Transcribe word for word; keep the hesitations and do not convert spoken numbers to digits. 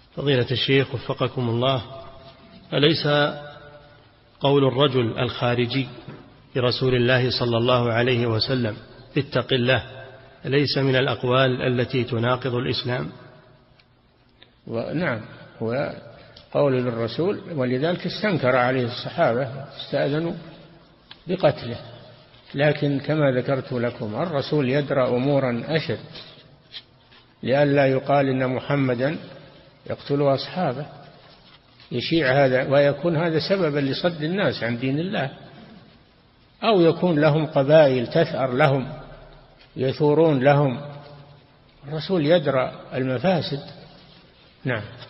فضيلة الشيخ وفقكم الله، أليس قول الرجل الخارجي لرسول الله صلى الله عليه وسلم اتق الله ليس من الأقوال التي تناقض الإسلام؟ نعم، هو قول للرسول، ولذلك استنكر عليه الصحابة استأذنوا بقتله. لكن كما ذكرت لكم الرسول يدرى أمورا أشد لئلا يقال إن محمدا يقتل أصحابه، يشيع هذا ويكون هذا سببا لصد الناس عن دين الله، أو يكون لهم قبائل تثأر لهم يثورون لهم. الرسول يدرى المفاسد. نعم.